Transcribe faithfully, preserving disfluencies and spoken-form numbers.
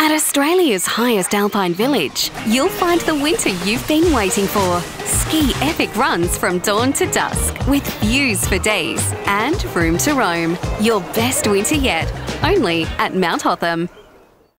At Australia's highest alpine village, you'll find the winter you've been waiting for. Ski epic runs from dawn to dusk, with views for days and room to roam. Your best winter yet, only at Mount Hotham.